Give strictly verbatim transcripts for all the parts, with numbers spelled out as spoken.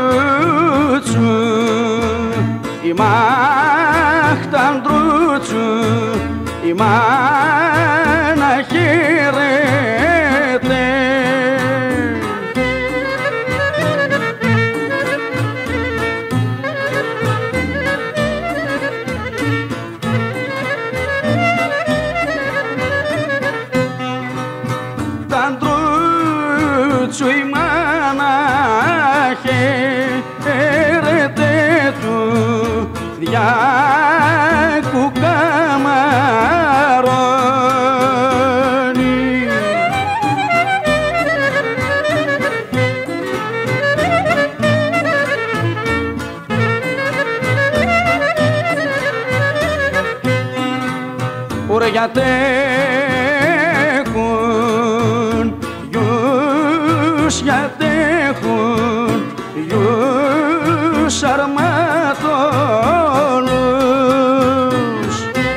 Androutsou, imach Androutsou, imana Herete. Androutsou, imana Herete του διάκου καμαρώνει. Ωραία γιατί έχουν γιους, γιατί έχουν γιους αρματώνους.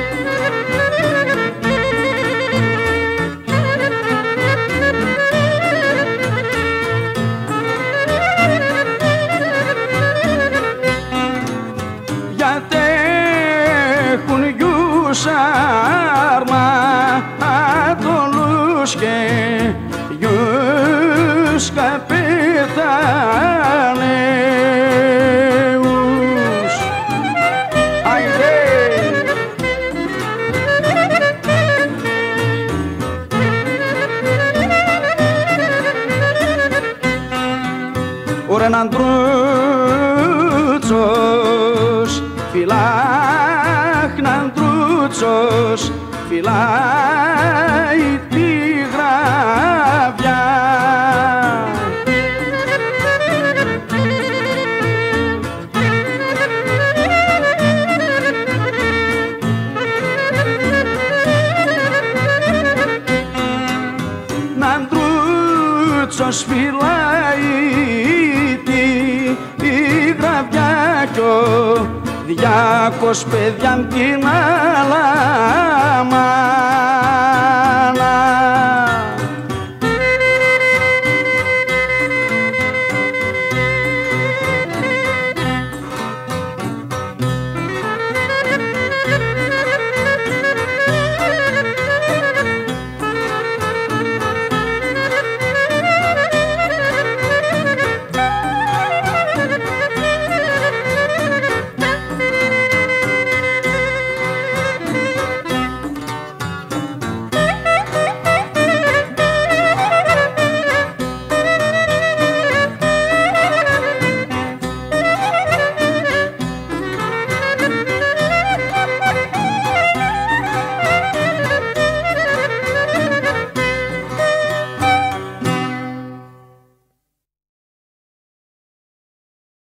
Γιατί έχουν γιους αρματώνους και γιους καπιτάνεους. Αϊδέ! Ωρεν Androutsous, φυλάχν Androutsous, φυλάει τη γραβιά. Androutsous φυλάει τη γραβιά κι ο διάκος παιδιάν την αλάμα.